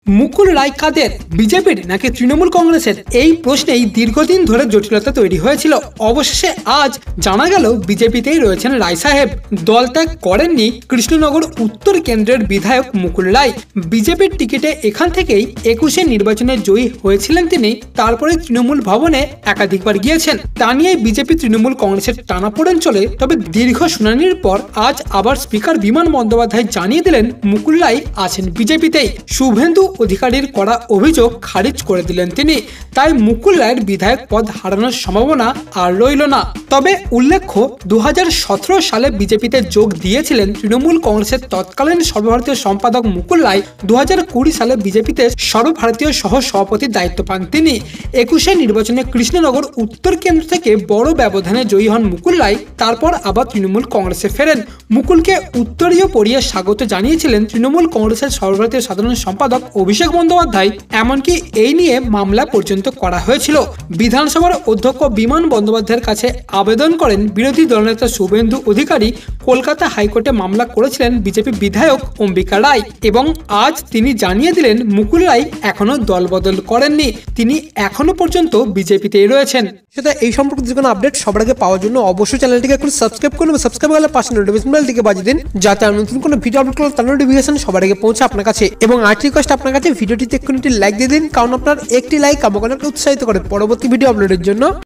মুকুল রায় কাদের, বিজেপির নাকি তৃণমূল কংগ্রেসের? এই প্রশ্নেই দীর্ঘদিন ধরে জটিলতা তৈরি হয়েছিল। অবশেষে আজ জানা গেল বিজেপিতেই রয়েছেন রায় সাহেব। দল ত্যাগ করেননি কৃষ্ণনগর উত্তর কেন্দ্রের বিধায়ক মুকুল রায়। বিজেপির টিকিটে এখান থেকেই 21 নির্বাচনে জয়ী হয়েছিলেন তিনি। তারপরে তৃণমূল ভবনে একাধিকবার গিয়েছেন। তা নিয়ে বিজেপি তৃণমূল কংগ্রেসের টানাপোড়েন চলে। তবে দীর্ঘ শুনানির পর আজ আবার স্পিকার বিমান বন্দ্যোপাধ্যায় জানিয়ে দিলেন মুকুল রায় আছেন বিজেপিতেই। শুভেন্দু অধিকারীর করা অভিযোগ খারিজ করে দিলেন তিনি। তাই মুকুল রায়ের বিধায়ক পদ হারানোর সম্ভাবনা আর রইল না। তবে উল্লেখ্য, 2017 সালে বিজেপিতে যোগ দিয়েছিলেন তৃণমূল কংগ্রেসের তৎকালীন সর্বভারতীয় সম্পাদক মুকুল রায়। 2020 সালে বিজেপিতে সর্বভারতীয় সহ সভাপতির দায়িত্ব পান তিনি। 21 নির্বাচনে কৃষ্ণনগর উত্তর কেন্দ্র থেকে বড় ব্যবধানে জয়ী হন মুকুল রায়। তারপর আবার তৃণমূল কংগ্রেসে ফেরেন। মুকুলকে উত্তরীয় পরিয়ে স্বাগত জানিয়েছিলেন তৃণমূল কংগ্রেসের সর্বভারতীয় সাধারণ সম্পাদক অভিষেক বন্দ্যোপাধ্যায়। এমনকি এই নিয়ে মামলা পর্যন্ত করা হয়েছিল। বিধানসভার অধ্যক্ষ বিমান বন্দ্যোপাধ্যায়ের কাছে আবেদন করেন বিরোধী দলনেতা শুভেন্দু অধিকারী। কলকাতা হাইকোর্টে মামলা করেছিলেন বিজেপি বিধায়ক অম্বিকা রায়। এবং আজ তিনি জানিয়ে দিলেন মুকুল রায় এখনো দলবদল করেননি, তিনি এখনো পর্যন্ত বিজেপিতেই রয়েছেন। সেটা এই সম্পর্কে যে কোনো আপডেট সবার আগে পাওয়ার জন্য অবশ্যই চ্যানেলটিকে এখন সাবস্ক্রাইব করুন। সাবস্ক্রাইব করলে পাশে নোটিফিকেশন বেল দিকে বাজিয়ে দিন, যাতে আমি নতুন কোনো ভিডিও আপলোড করলে তার নোটিফিকেশন সবার আগে পৌঁছে আপনার কাছে। এবং আরেকটি রিকোয়েস্ট আপনার কাছে, ভিডিওটিতে একটি লাইক দিয়ে দিন, কারণ আপনার একটি লাইক আমাকে অনেক উৎসাহিত করে পরবর্তী ভিডিও আপলোডের জন্য।